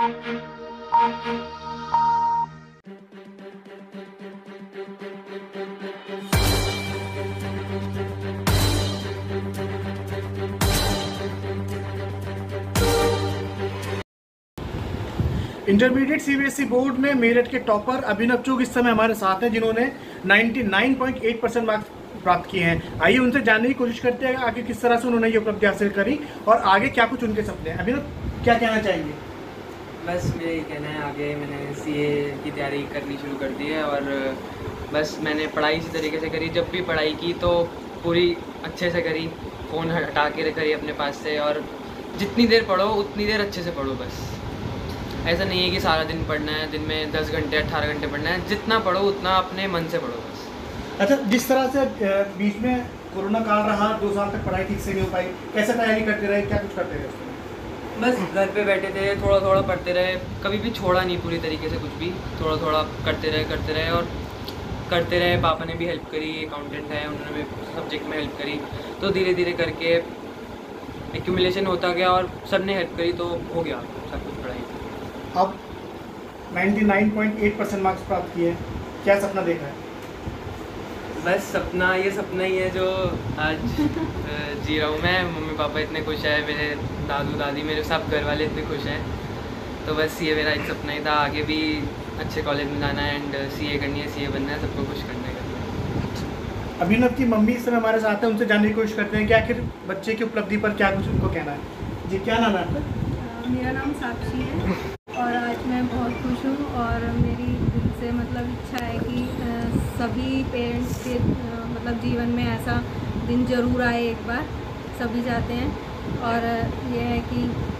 Intermediate CBSE board में मेरठ के topper अभिनव चूग इस समय हमारे साथ हैं, जिन्होंने 99.8% मार्क्स प्राप्त किए हैं। आइए उनसे जानने की कोशिश करते हैं आगे किस तरह से उन्होंने ये उपलब्धि हासिल करी और आगे क्या कुछ उनके सपने हैं। अभिनव, क्या कहना चाहेंगे? बस मेरा ये कहना है, आगे मैंने सीए की तैयारी करनी शुरू कर दी है और बस मैंने पढ़ाई इसी तरीके से करी। जब भी पढ़ाई की तो पूरी अच्छे से करी, फ़ोन हटा के करी अपने पास से, और जितनी देर पढ़ो उतनी देर अच्छे से पढ़ो। बस ऐसा नहीं है कि सारा दिन पढ़ना है, दिन में 10 घंटे 18 घंटे पढ़ना है। जितना पढ़ो उतना अपने मन से पढ़ो बस। अच्छा, जिस तरह से बीच में कोरोना काल रहा, 2 साल तक पढ़ाई ठीक से नहीं हो पाई, कैसे तैयारी करते रहे, क्या कुछ करते रहे? बस घर पे बैठे थे, थोड़ा थोड़ा पढ़ते रहे, कभी भी छोड़ा नहीं पूरी तरीके से कुछ भी, थोड़ा थोड़ा करते रहे और करते रहे। पापा ने भी हेल्प करी, अकाउंटेंट है, उन्होंने भी सब्जेक्ट में हेल्प करी, तो धीरे धीरे करके एक्यूमुलेशन होता गया और सब ने हेल्प करी तो हो गया सब कुछ पढ़ाई। अब 99.8% मार्क्स प्राप्त किए, क्या सपना देखा है? बस सपना ही है जो आज जी रहा हूँ मैं। मम्मी पापा इतने खुश हैं, मेरे दादू दादी, मेरे सब घर वाले इतने खुश हैं, तो बस ये मेरा एक सपना ही था। आगे भी अच्छे कॉलेज में जाना है एंड सीए करनी है, सीए बनना है, सबको खुश करने का। अभिनव की मम्मी इस समय हमारे साथ है, उनसे जानने की कोशिश करते हैं कि आखिर बच्चे की उपलब्धि पर क्या कुछ उनको कहना है। जी, क्या नाम है आपका? मेरा नाम साक्षी है और आज मैं बहुत खुश हूँ और मेरी दिल से इच्छा है कि सभी पेरेंट्स के जीवन में ऐसा दिन ज़रूर आए एक बार, सभी चाहते हैं। और ये है कि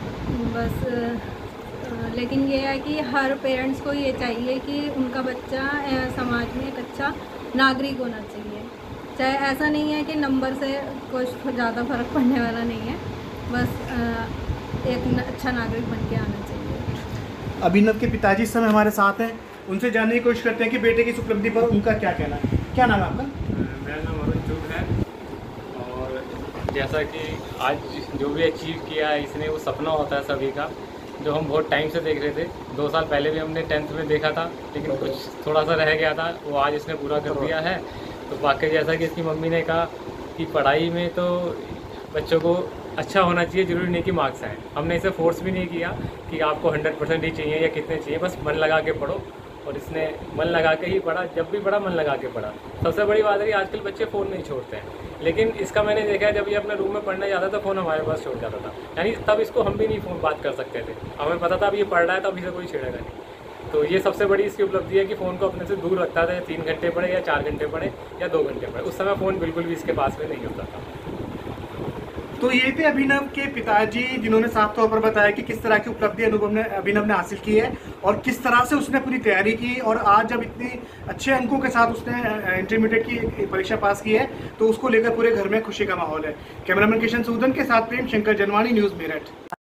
बस लेकिन ये है कि हर पेरेंट्स को ये चाहिए कि उनका बच्चा समाज में एक अच्छा नागरिक होना चाहिए। चाहे ऐसा नहीं है कि नंबर से कुछ ज़्यादा फ़र्क पड़ने वाला नहीं है, बस एक अच्छा नागरिक बन के आना चाहिए। अभिनव के पिताजी इस समय हमारे साथ हैं, उनसे जानने की कोशिश करते हैं कि बेटे की इस उपलब्धि पर उनका क्या कहना है। क्या नाम है आपका? मेरा नाम अरुण चूग है और जैसा कि आज जो भी अचीव किया है इसने, वो सपना होता है सभी का, जो हम बहुत टाइम से देख रहे थे। 2 साल पहले भी हमने 10th में देखा था, लेकिन कुछ थोड़ा सा रह गया था, वो आज इसने पूरा कर दिया है। तो वाकई जैसा कि इसकी मम्मी ने कहा कि पढ़ाई में तो बच्चों को अच्छा होना चाहिए, ज़रूरी नहीं कि मार्क्स आए। हमने इसे फोर्स भी नहीं किया कि आपको 100% ही चाहिए या कितने चाहिए, बस मन लगा के पढ़ो। और इसने मन लगा के ही पढ़ा, जब भी पढ़ा मन लगा के पढ़ा। सबसे बड़ी बात है कि आजकल बच्चे फ़ोन नहीं छोड़ते हैं, लेकिन इसका मैंने देखा है जब ये अपने रूम में पढ़ने जाता था फ़ोन हमारे पास छोड़ जाता था, यानी तब इसको हम भी नहीं फ़ोन बात कर सकते थे। हमें पता था अब ये पढ़ रहा है तो अभी से कोई छेड़ेगा नहीं। तो ये सबसे बड़ी इसकी उपलब्धि है कि फ़ोन को अपने से दूर रखता था, 3 घंटे पढ़े या 4 घंटे पढ़े या 2 घंटे पढ़े, उस समय फ़ोन बिल्कुल भी इसके पास में नहीं होता था। तो ये थे अभिनव के पिताजी, जिन्होंने साफ तौर पर बताया कि किस तरह की उपलब्धि अभिनव ने हासिल की है और किस तरह से उसने पूरी तैयारी की, और आज जब इतने अच्छे अंकों के साथ उसने इंटरमीडिएट की परीक्षा पास की है तो उसको लेकर पूरे घर में खुशी का माहौल है। कैमरामैन किशन सूदन के साथ प्रेम शंकर जनवाणी, न्यूज़ मेरठ।